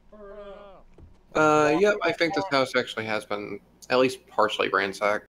Yep, I think this house actually has been at least partially ransacked.